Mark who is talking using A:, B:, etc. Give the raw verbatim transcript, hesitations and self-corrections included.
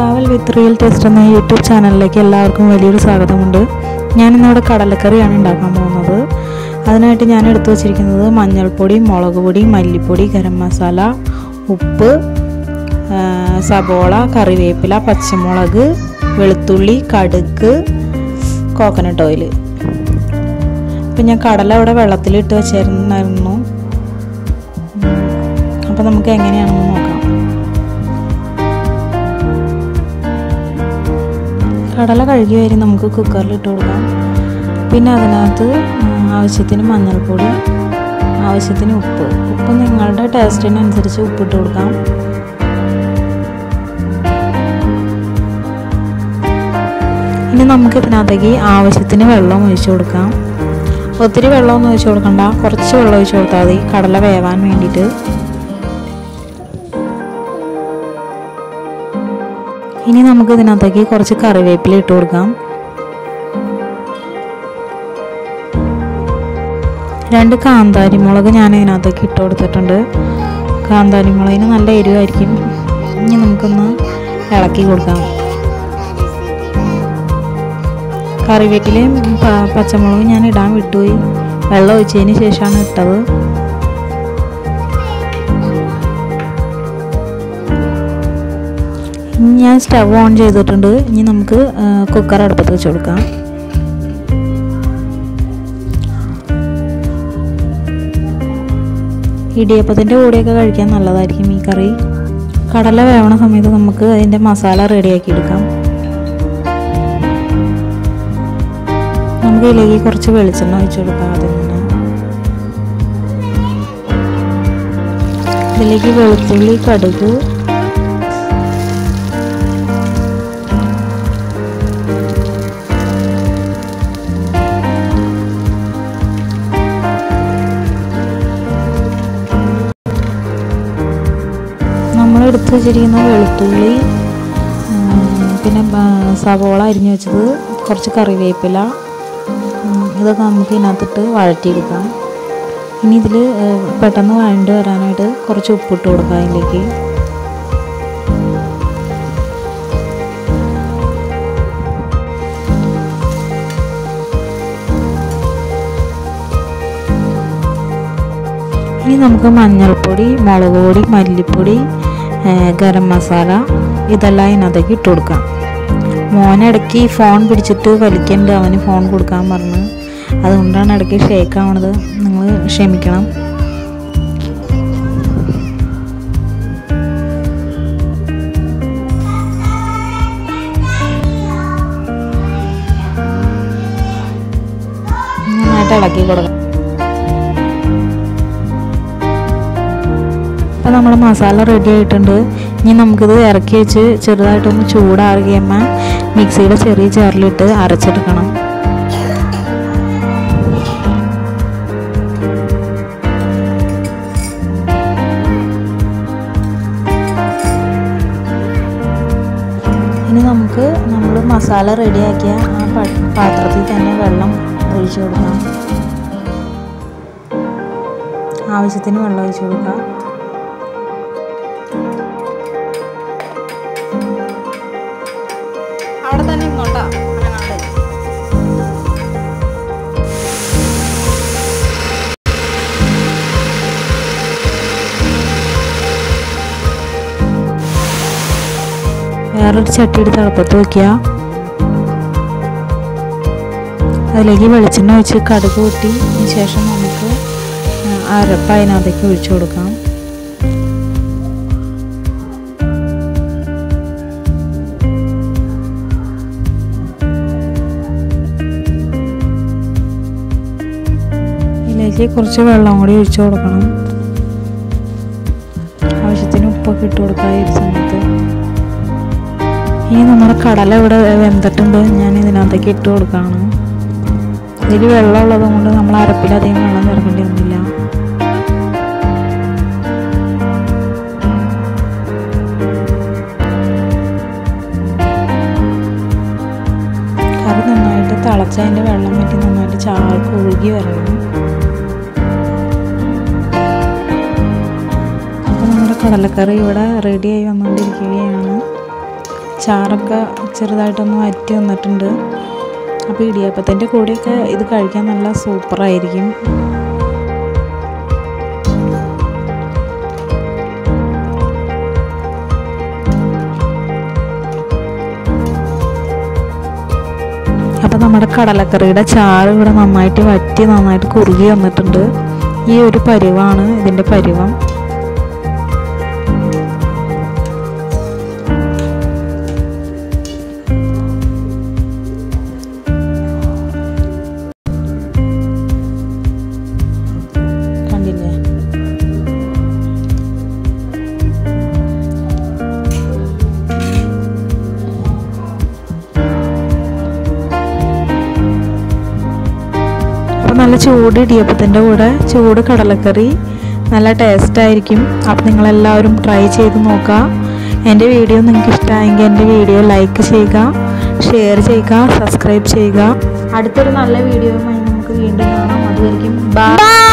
A: Travel with real taste എന്ന YouTube ചാനലിലേക്ക് എല്ലാവർക്കും വലിയൊരു സ്വാഗതമുണ്ട്. ഞാനിന്നിവിടെ കടലക്കറിയാണ് ഉണ്ടാക്കാൻ പോകുന്നത്. അതിനായിട്ട് ഞാൻ എടുത്തു വച്ചിരിക്കുന്നത് മഞ്ഞൾപ്പൊടി, മുളക് പൊടി, മല്ലിപ്പൊടി, ഗരം മസാല, ഉപ്പ്, സബോള, കറിവേപ്പില, പച്ചമുളക്, വെളുത്തുള്ളി, കടുക്, കോക്കനട്ട് ഓയിൽ. ഇപ്പം ഞാൻ കടല ഇവിടെ വെള്ളത്തിലിട്ട് വെച്ചിരുന്നായിരുന്നു. അപ്പോൾ നമുക്ക് എങ്ങനെയാണെന്ന് നോക്കാം. കടല കഴുകി വരി നമുക്ക് കുക്കറിൽ ഇട്ട് കൊടുക്കാം. പിന്നെ അതിനകത്ത് ആവശ്യത്തിന് മഞ്ഞൾപ്പൊടി, ആവശ്യത്തിന് ഉപ്പ് ഉപ്പ് നിങ്ങളുടെ ടേസ്റ്റിനനുസരിച്ച് ഉപ്പിട്ട് കൊടുക്കാം. ഇനി നമുക്ക് ഇതിനകത്തേക്ക് ആവശ്യത്തിന് വെള്ളം ഒഴിച്ചു കൊടുക്കാം. ഒത്തിരി വെള്ളമൊന്നും ഒഴിച്ചു കൊടുക്കണ്ട, കുറച്ച് വെള്ളം ഒഴിച്ചു കൊടുത്താൽ മതി കടല വേവാൻ വേണ്ടിയിട്ട്. ഇനി നമുക്ക് ഇതിനകത്തേക്ക് കുറച്ച് കറിവേപ്പില ഇട്ട് കൊടുക്കാം. രണ്ട് കാന്താരി മുളക് ഞാൻ ഇതിനകത്തേക്ക് ഇട്ട് കൊടുത്തിട്ടുണ്ട്. കാന്താരി മുളകിന് നല്ല എരിവായിരിക്കും. ഇനി നമുക്കൊന്ന് ഇളക്കി കൊടുക്കാം. കറിവേപ്പിലയും പച്ചമുളകും ഞാൻ ഇടാൻ വിട്ടുപോയി, വെള്ളം ഒഴിച്ചതിന് ശേഷമാണ് ഇട്ടത്. ഞാൻ സ്റ്റവ് ഓൺ ചെയ്തിട്ടുണ്ട്. ഇനി നമുക്ക് കുക്കർ അടുപ്പത്ത് വെച്ച് കൊടുക്കാം. ഇടിയപ്പത്തിൻ്റെ കൂടെയൊക്കെ കഴിക്കാൻ നല്ലതായിരിക്കും ഈ കറി. കടല വേവണ സമയത്ത് നമുക്ക് അതിൻ്റെ മസാല റെഡിയാക്കി എടുക്കാം. നമുക്ക് ഇതിലേക്ക് കുറച്ച് വെളിച്ചെണ്ണ ഒഴിച്ചു കൊടുക്കാം. ആദ്യം തന്നെ ഇതിലേക്ക് വെളുത്തുള്ളി, കടുക്, നമ്മളെടുത്ത് വെച്ചിരിക്കുന്ന വെളുത്തുള്ളി, പിന്നെ സവോള അരിഞ്ഞു വെച്ചത്, കുറച്ച് കറിവേപ്പില, ഇതൊക്കെ നമുക്ക് ഇതിനകത്തിട്ട് വഴറ്റിയെടുക്കാം. ഇനി ഇതിൽ പെട്ടെന്ന് വഴണ്ട് വരാനായിട്ട് കുറച്ച് ഉപ്പിട്ട് കൊടുക്കാം അതിലേക്ക്. ഇനി നമുക്ക് മഞ്ഞൾപ്പൊടി, മുളക് പൊടി, മല്ലിപ്പൊടി, ഗരം മസാല ഇതെല്ലാം ഇതിനകത്തേക്ക് ഇട്ട് കൊടുക്കാം. മോനിടയ്ക്ക് ഫോൺ പിടിച്ചിട്ട് വലിക്കണ്ട്, അവന് ഫോൺ കൊടുക്കാൻ പറഞ്ഞ്, അതുകൊണ്ടാണ് ഇടയ്ക്ക് ഷേക്ക് ആവണത്. നിങ്ങൾ ക്ഷമിക്കണം. നന്നായിട്ട് ഇളക്കി കൊടുക്കാം. അപ്പോൾ നമ്മുടെ മസാല റെഡി ആയിട്ടുണ്ട്. ഇനി നമുക്കിത് ഇറക്കി വെച്ച് ചെറുതായിട്ടൊന്ന് ചൂടാറുകയുമ്പോൾ മിക്സിയുടെ ചെറിയ ജാറിലിട്ട് അരച്ചെടുക്കണം. ഇനി നമുക്ക് നമ്മൾ മസാല റെഡിയാക്കിയ ആ പാത്രത്തിൽ തന്നെ വെള്ളം ഒഴിച്ചു കൊടുക്കാം. ആവശ്യത്തിന് വെള്ളം ഒഴിച്ചു കൊടുക്കാം. അവിടെ തന്നെ ഇങ്ങോട്ടാ വേറൊരു ചട്ടി എടുത്ത് അടുപ്പത്ത് വയ്ക്കുക. അതിലേക്ക് വെളിച്ചെണ്ണ ഒഴിച്ച് കടുക് കൂട്ടി ശേഷം നമുക്ക് അരപ്പ് അതിനകത്തേക്ക് ഒഴിച്ചു കൊടുക്കാം. ഇതിലേക്ക് കുറച്ച് വെള്ളം കൂടി ഒഴിച്ചു കൊടുക്കണം. ആവശ്യത്തിന് ഉപ്പൊക്കെ ഇട്ട് കൊടുക്കാം ഈ സമയത്ത്. ഇനി നമ്മുടെ കടല ഇവിടെ വെന്തിട്ടുണ്ട്. ഞാൻ ഇതിനകത്തേക്ക് ഇട്ട് കൊടുക്കുകയാണ്. ഇതിൽ വെള്ളമുള്ളത് കൊണ്ട് നമ്മൾ അരപ്പിലധികം വെള്ളം ചേർക്കേണ്ടി വന്നില്ല. കറി നന്നായിട്ട് തിളച്ചതിൻ്റെ വെള്ളം വറ്റി നന്നായിട്ട് ചാർക്ക് ഒഴുകി വരണം. അപ്പോൾ നമ്മുടെ കടലക്കറി ഇവിടെ റെഡിയായി വന്നുകൊണ്ടിരിക്കുകയാണ്. ചാറൊക്കെ ചെറുതായിട്ടൊന്ന് വറ്റി വന്നിട്ടുണ്ട്. അപ്പോൾ ഇടിയപ്പത്തിൻ്റെ കൂടെയൊക്കെ ഇത് കഴിക്കാൻ നല്ല സൂപ്പറായിരിക്കും. അപ്പോൾ നമ്മുടെ കടലക്കറിയുടെ ചാറ് ഇവിടെ നന്നായിട്ട് വറ്റി നന്നായിട്ട് കുറുകി വന്നിട്ടുണ്ട്. ഈ ഒരു പരുവാണ് ഇതിൻ്റെ പരുവം. കണ്ടില്ലേ? അപ്പോൾ നല്ല ചൂട് ഇടിയപ്പത്തിൻ്റെ കൂടെ ചൂട് കടലക്കറി നല്ല ടേസ്റ്റായിരിക്കും. അപ്പോൾ നിങ്ങളെല്ലാവരും ട്രൈ ചെയ്ത് നോക്കുക. എൻ്റെ വീഡിയോ നിങ്ങൾക്ക് ഇഷ്ടമായെങ്കിൽ എൻ്റെ വീഡിയോ ലൈക്ക് ചെയ്യുക, ഷെയർ ചെയ്യുക, സബ്സ്ക്രൈബ് ചെയ്യുക. അടുത്തൊരു നല്ല വീഡിയോയുമായി നമുക്ക് വീണ്ടും കാണാം. അതുവരെയും ബൈ.